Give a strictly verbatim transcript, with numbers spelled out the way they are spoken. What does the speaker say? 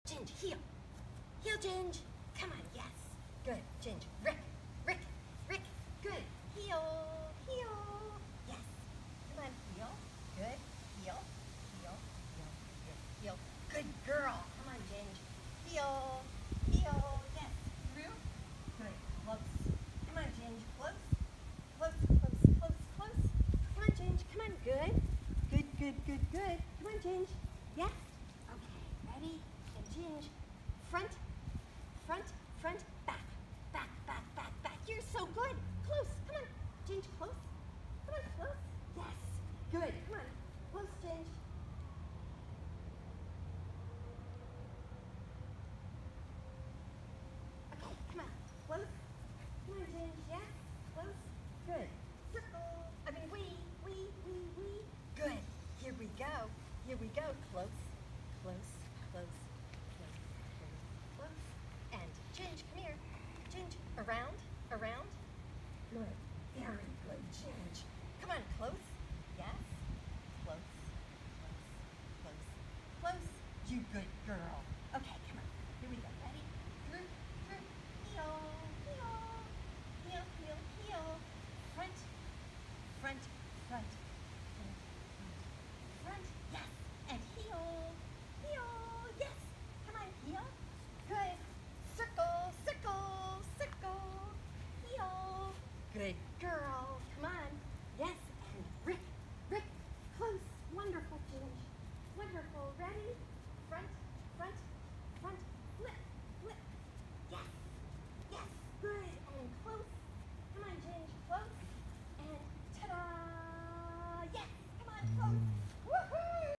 Ginge, heel. Heel, Ginge. Come on, yes. Good, Ginge. Rick, Rick, Rick. Good. Heel, heel. Yes. Come on, heel. Good. Heel, heel, heel, heel, heel. Good girl. Come on, Ginge. Heel, heel. Yes. Through. Good. Close. Come on, Ginge. Close. Close, close, close, close. Come on, Ginge. Come on. Good. Good, good, good, good. Come on, Ginge. Yes. Okay. Ready? And Ginge. Front, front, front, back, back, back, back, back. You're so good. Close. Come on. Ginge, close. Come on, close. Yes. Good. Come on. Close, Ginge. Okay, come on. Close. Come on, Ginge. Yes. Close. Good. Circle. I mean, we, we, we, we. Good. Here we go. Here we go. Close, close, close, close, close, close. And Ginge, come here. Ginge, around, around. Good. Very good, Ginge. Come on, close. Yes. Close, close, close, close. You good girl.